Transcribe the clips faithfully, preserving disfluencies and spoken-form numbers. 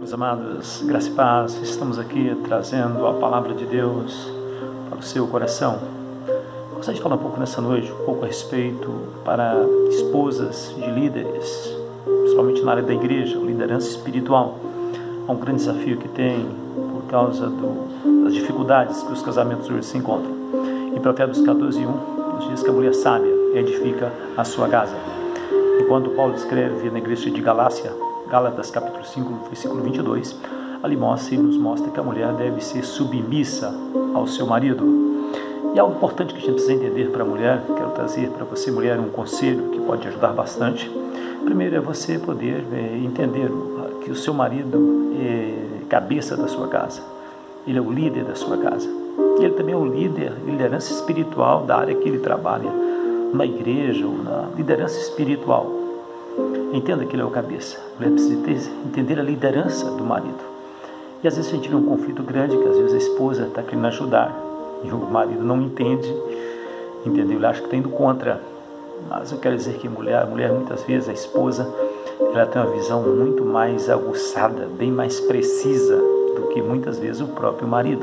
Meus amados, graça e paz, estamos aqui trazendo a palavra de Deus para o seu coração. Gostaria de falar um pouco nessa noite, um pouco a respeito para esposas de líderes, principalmente na área da igreja, liderança espiritual. Há um grande desafio que tem por causa do, das dificuldades que os casamentos hoje se encontram. Em Provérbios catorze, um, nos diz que a mulher sábia edifica a sua casa. E quando Paulo escreve na igreja de Galácia, Gálatas capítulo cinco, versículo vinte e dois, ali mostra e nos mostra que a mulher deve ser submissa ao seu marido. E algo importante que a gente precisa entender para a mulher, quero trazer para você, mulher, um conselho que pode ajudar bastante. Primeiro é você poder é, entender que o seu marido é cabeça da sua casa, ele é o líder da sua casa. E ele também é o líder, liderança espiritual da área que ele trabalha, na igreja ou na liderança espiritual. Entenda que ele é o cabeça. A mulher precisa ter, entender a liderança do marido. E às vezes a gente vê um conflito grande, que às vezes a esposa está querendo ajudar e o marido não entende, entendeu? Ele acha que está indo contra. Mas eu quero dizer que a mulher, a mulher muitas vezes, a esposa, ela tem uma visão muito mais aguçada, bem mais precisa do que muitas vezes o próprio marido.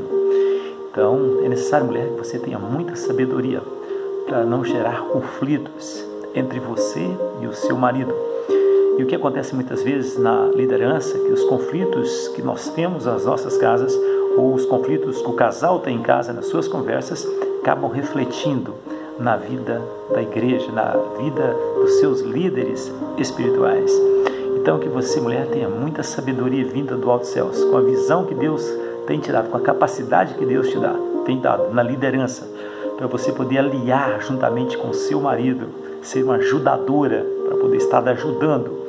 Então é necessário, mulher, que você tenha muita sabedoria para não gerar conflitos entre você e o seu marido. E o que acontece muitas vezes na liderança, que os conflitos que nós temos nas nossas casas, ou os conflitos que o casal tem em casa, nas suas conversas, acabam refletindo na vida da igreja, na vida dos seus líderes espirituais. Então que você, mulher, tenha muita sabedoria vinda do alto céus, com a visão que Deus tem te dado, com a capacidade que Deus te dá, tem dado na liderança, para você poder aliar juntamente com o seu marido, ser uma ajudadora, para poder estar ajudando.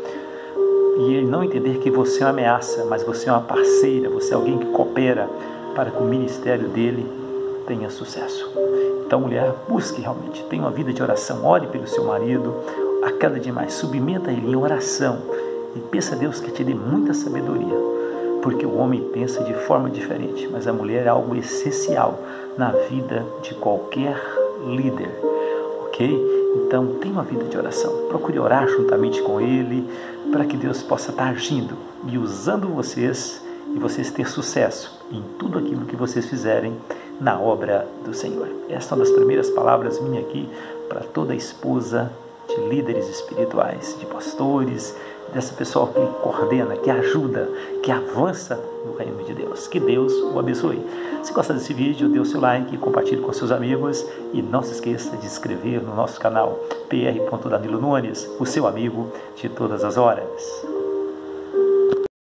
E ele não entender que você é uma ameaça, mas você é uma parceira, você é alguém que coopera para que o ministério dele tenha sucesso. Então, mulher, busque realmente, tenha uma vida de oração, ore pelo seu marido, a cada dia mais, submeta ele em oração e peça a Deus que te dê muita sabedoria, porque o homem pensa de forma diferente, mas a mulher é algo essencial na vida de qualquer líder, ok? Então, tenha uma vida de oração, procure orar juntamente com ele, para que Deus possa estar agindo e usando vocês, e vocês ter sucesso em tudo aquilo que vocês fizerem na obra do Senhor. Essas são as primeiras palavras minhas aqui para toda esposa de líderes espirituais, de pastores, dessa pessoa que coordena, que ajuda, que avança no reino de Deus. Que Deus o abençoe. Se gosta desse vídeo, dê o seu like, compartilhe com seus amigos e não se esqueça de se inscrever no nosso canal P R Danilo Nunes, o seu amigo de todas as horas.